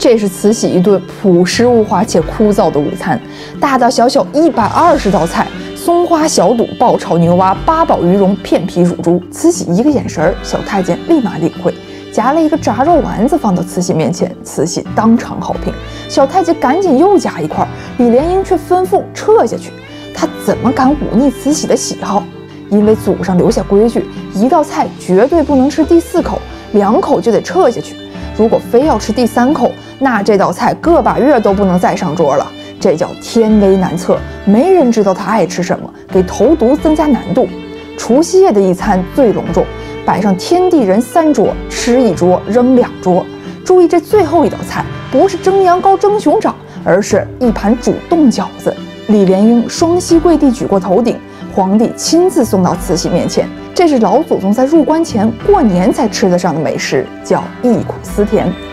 这是慈禧一顿朴实无华且枯燥的午餐，大大小小120道菜，松花小肚、爆炒牛蛙、八宝鱼蓉、片皮乳猪。慈禧一个眼神，小太监立马领会，夹了一个炸肉丸子放到慈禧面前，慈禧当场好评。小太监赶紧又夹一块，李莲英却吩咐撤下去。他怎么敢忤逆慈禧的喜好？因为祖上留下规矩，一道菜绝对不能吃第4口，2口就得撤下去。如果非要吃第3口，那这道菜个把月都不能再上桌了。这叫天威难测，没人知道他爱吃什么，给投毒增加难度。除夕夜的一餐最隆重，摆上天地人3桌，吃1桌扔2桌。注意，这最后一道菜不是蒸羊羔、蒸熊掌，而是一盘煮冻饺子。李莲英双膝跪地举过头顶，皇帝亲自送到慈禧面前。这是老祖宗在入关前过年才吃得上的美食，叫忆苦思甜。